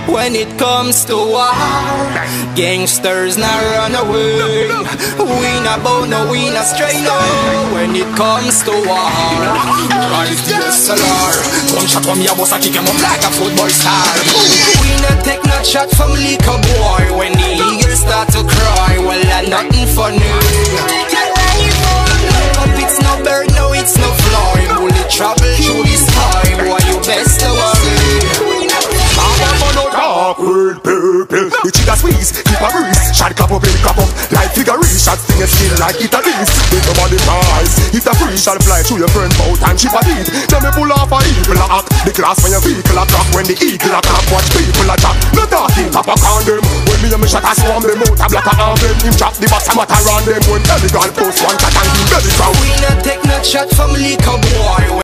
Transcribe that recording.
When it comes to war, gangsters not run away. We not bow, no, we not stray, no. When it comes to war, rise to the solar. Gunshot from your boss, I kick him up like a football star. We not take no shot from liquor boy. When the eagles start to cry, well, that's nothing funny. It's no bird, no, it's no fly. Bullet travel through this time. Boy, you best to worry. Talk with people, the trigger squeeze, keep a breeze. Shot clap up, baby clap up, like figure shot sting a skin like it a beast. With nobody prize, if the free shall fly through your friend boat and chip a beat. Then me pull off a evil a act, the glass when your vehicle a crack. When the eagle a clap, watch people a chop. No talking, pop a condom. When me and me shot a swarm them out, a black a arm them. Him chop the box, a matter around them. When elegant post one cat and him belly crown. We not take no shot from liquor boy.